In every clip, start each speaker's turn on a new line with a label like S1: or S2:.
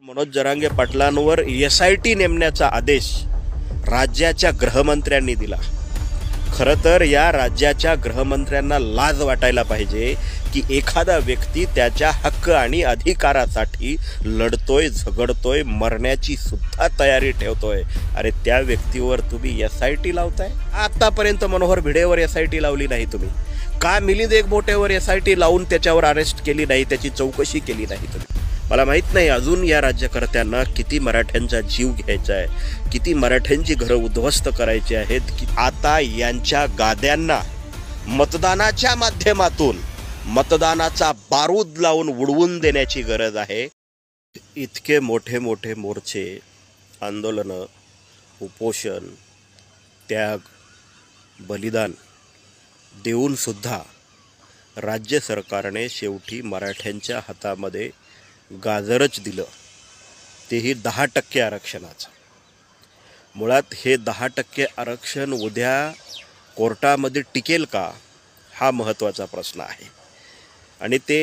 S1: Manoj Jarange पाटलांवर SIT नेमण्याचा आदेश राज्याच्या गृहमंत्र्यांनी दिला। खरं तर या राज्याच्या गृहमंत्र्यांना लाज वाटायला पाहिजे की एखादा व्यक्ती त्याच्या हक्क आणि अधिकारासाठी लढतोय, झगडतोय, मरण्याची सुद्धा तयारी ठेवतोय। अरे त्या व्यक्तीवर तुम्ही SIT लावताय? आतापर्यंत मनोहर भिडेवर SIT लावली नाही तुम्ही का? मिलिंद एकबोटेवर SIT लावून त्याच्यावर अरेस्ट केली नाही, त्याची चौकशी केली नाही तुम्ही? मला माहित नाही अजून या राज्यकर्त्यांना किती मराठ्यांचा जीव घ्यायचा आहे, किती मराठ्यांची घरं उद्ध्वस्त करायची आहेत की आता यांच्या गाद्यांना मतदानाच्या माध्यमातून मतदानाचा बारूद लावून उडवून देण्याची गरज आहे। इतके मोठे मोठे मोर्चे, आंदोलनं, उपोषण, त्याग, बलिदान देऊन सुद्धा राज्य सरकारने शेवटी मराठ्यांच्या हातामध्ये गाजरच दिलं, तेही 10% आरक्षणाचं। मुळात हे 10% आरक्षण उद्या कोर्टामध्ये टिकेल का हा महत्त्वाचा प्रश्न आहे आणि ते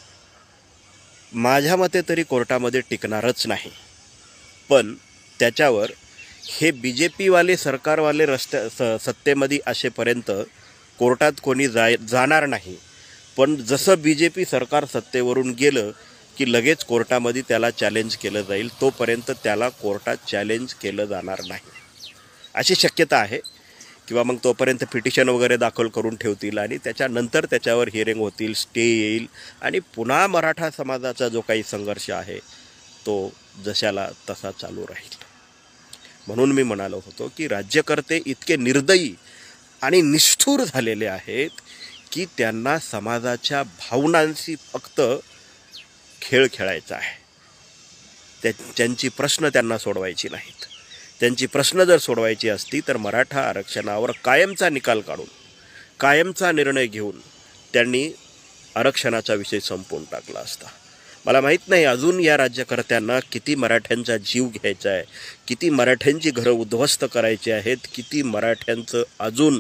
S1: माझ्या मते तरी कोर्टामध्ये टिकणारच नाही। पण त्याच्यावर हे BJP वाले सरकारवाले सत्तेमध्ये असेपर्यंत कोर्टात कोणी जाणार नाही। पण जसं BJP सरकार सत्तेवरून गेलं की लगेच कोर्टामध्ये त्याला चॅलेंज केलं जाईल, तोपर्यंत त्याला कोर्टात चॅलेंज केलं जाणार नाही अशी शक्यता आहे। किंवा मग तोपर्यंत पिटिशन वगैरे दाखल करून ठेवतील आणि त्याच्यानंतर त्याच्यावर हिअरिंग होतील, स्टे येईल आणि पुन्हा मराठा समाजाचा जो काही संघर्ष आहे तो जशाला तसा चालू राहील। म्हणून मी म्हणालो होतो की राज्यकर्ते इतके निर्दयी आणि निष्ठुर झालेले आहेत की त्यांना समाजाच्या भावनांशी फक्त खेळ खेळायचा आहे। त्यांची प्रश्न त्यांना सोडवायची नाहीत। त्यांची प्रश्न जर सोडवायची असती तर मराठा आरक्षणावर कायमचा निकाल काढून, कायमचा निर्णय घेऊन त्यांनी आरक्षणाचा विषय संपवून टाकला असता। मला माहीत नाही अजून या राज्यकर्त्यांना किती मराठ्यांचा जीव घ्यायचा आहे, किती मराठ्यांची घरं उद्ध्वस्त करायची आहेत, किती मराठ्यांचं अजून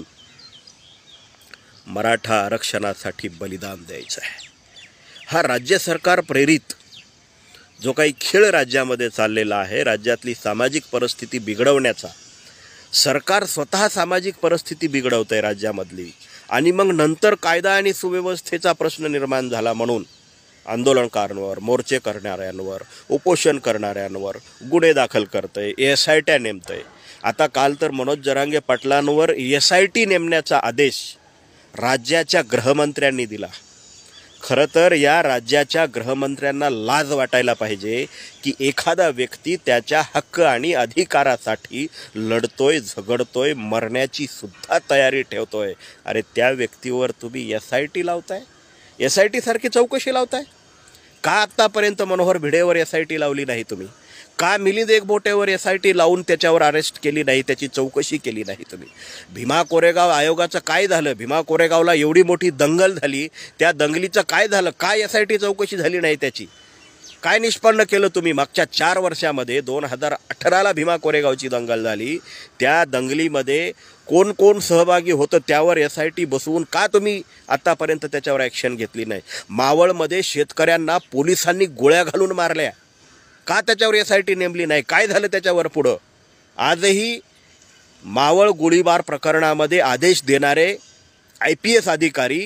S1: मराठा आरक्षणासाठी बलिदान द्यायचं आहे। हा राज्य सरकार प्रेरित जो काही खेळ राज्यामध्ये चाललेला आहे, राज्यातली सामाजिक परिस्थिती बिघडवण्याचा, सरकार स्वतः सामाजिक परिस्थिती बिघडवतंय राज्यामधली आणि मग नंतर कायदा आणि सुव्यवस्थेचा प्रश्न निर्माण झाला म्हणून आंदोलनकारांवर, मोर्चे करणाऱ्यांवर, उपोषण करणाऱ्यांवर गुन्हे दाखल करतंय, SIT नेमतंय। आता काल तर मनोज जरांगे पाटलांवर SIT नेमण्याचा आदेश राज्याच्या गृहमंत्र्यांनी दिला। खरं तर या राज्याच्या गृहमंत्र्यांना लाज वाटायला पाहिजे की एखादा व्यक्ती त्याच्या हक्क आणि अधिकारासाठी लढतोय, झगडतोय, मरण्याची सुद्धा तयारी ठेवतोय। अरे त्या व्यक्तीवर तुम्ही SIT लावताय? SIT सारखी चौकशी लावताय का? आतापर्यंत मनोहर भिडेवर SIT लावली नाही तुम्ही का? मिलिंद एकबोटेवर SIT लावून त्याच्यावर अरेस्ट केली नाही, त्याची चौकशी केली नाही तुम्ही? भीमा कोरेगाव आयोगाचं काय झालं? भीमा कोरेगावला एवढी मोठी दंगल झाली, त्या दंगलीचं काय झालं? काय SIT चौकशी झाली नाही त्याची? काय निष्पन्न केलं तुम्ही? मागच्या 4 वर्षामध्ये 2018ला भीमा कोरेगावची दंगल झाली, त्या दंगलीमध्ये कोण कोण सहभागी होतं त्यावर SIT बसवून का तुम्ही आत्तापर्यंत त्याच्यावर ॲक्शन घेतली नाही? मावळमध्ये शेतकऱ्यांना पोलिसांनी गोळ्या घालून मारल्या का त्याच्यावर SIT नेमली नाही? काय झालं त्याच्यावर पुढं? आजही मावळ गोळीबार प्रकरणामध्ये आदेश देणारे IPS अधिकारी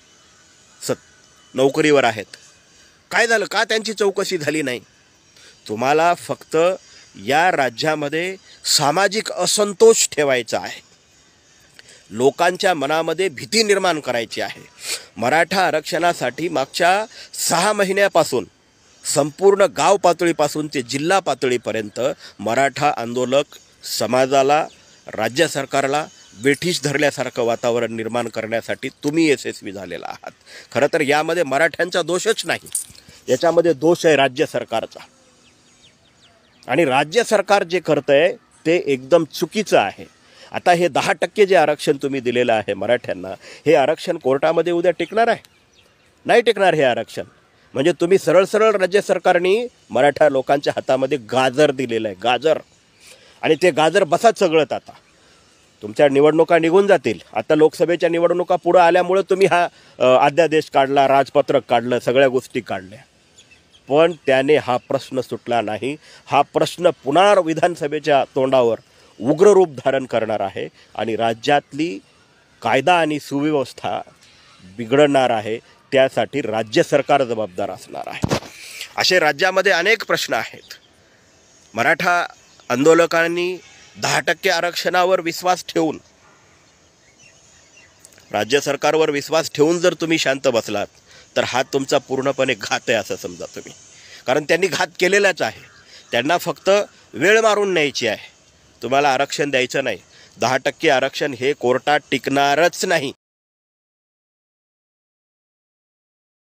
S1: नोकरीवर आहेत। काय झालं? का त्यांची चौकशी झाली नाही? तुम्हाला फक्त या राज्यामध्ये सामाजिक असंतोष ठेवायचा आहे, लोकांच्या मनामध्ये भीती निर्माण करायची आहे। मराठा आरक्षणासाठी मागच्या 6 महिन्यापासून संपूर्ण गाव पातळीपासून ते जिल्हा पातळीपर्यंत मराठा आंदोलक समाजाला, राज्य सरकारला वेठीस धरल्यासारखं वातावरण निर्माण करण्यासाठी तुम्ही यशस्वी झालेला आहात। खरं तर यामध्ये मराठ्यांचा दोषच नाही, याच्यामध्ये दोष आहे राज्य सरकारचा आणि राज्य सरकार जे करतंय ते एकदम चुकीचं आहे। आता हे 10% जे आरक्षण तुम्ही दिलेलं आहे मराठ्यांना, हे आरक्षण कोर्टामध्ये उद्या टिकणार आहे? नाही टिकणार हे आरक्षण। म्हणजे तुम्ही सरळ सरळ राज्य सरकारने मराठा लोकांच्या हातामध्ये गाजर दिलेलं आहे, गाजर। आणि ते गाजर बसाच सगळत आता तुमच्या निवडणुका निघून जातील। आता लोकसभेच्या निवडणुका पुढे आल्यामुळे तुम्ही हा अध्यादेश काढला, राजपत्रक काढलं, सगळ्या गोष्टी काढल्या। पण त्याने हा प्रश्न सुटला नाही. हा प्रश्न पुन्हा विधानसभेच्या तोंडावर उग्र रूप धारण करणार आहे आणि राज्यातली कायदा आणि सुव्यवस्था बिघडणार आहे. त्यासाठी राज्य सरकार जबाबदार असणार आहे. असे राज्यामध्ये अनेक प्रश्न आहेत. मराठा आंदोलकांनी 10% आरक्षणावर विश्वास ठेवून, राज्य सरकारवर विश्वास ठेवून जर तुम्ही शांत बसलात तर हा तुमचा पूर्णपणे घात आहे असं समजा तुम्ही. कारण त्यांनी घात केलेलाच आहे. त्यांना फक्त वेळ मारून न्यायची आहे. तुम्हाला आरक्षण द्यायचं नाही. 10% आरक्षण हे कोर्टात टिकणारच नाही.